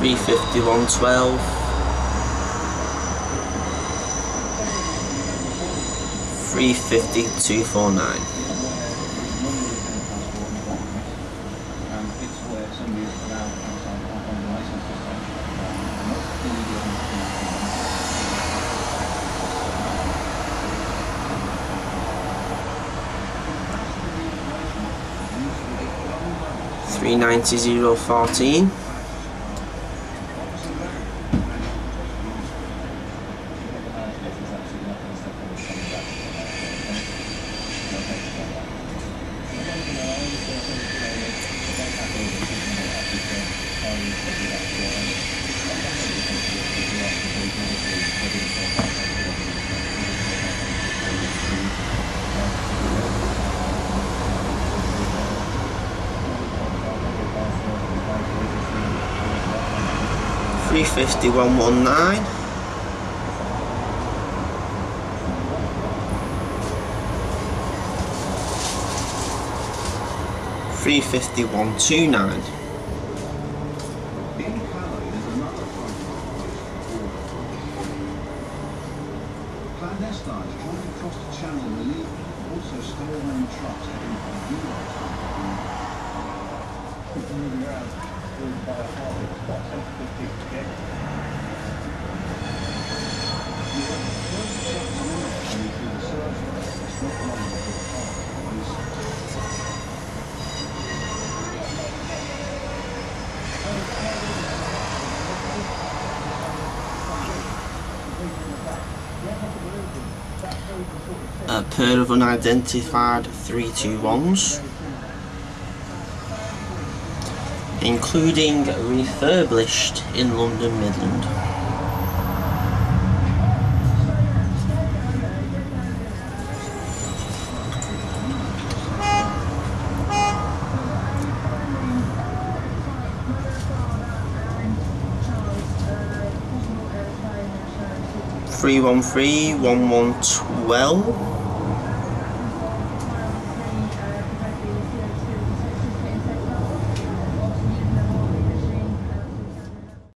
351.12, 350.249. $390.014, $350.119, $350.129. Clandestines trying to cross the channel illegally also stolen trucks heading from Europe. Moving around by a harbour, it's quite sensitive to get. A pair of unidentified 321s, including refurbished in London Midland. $313.1112.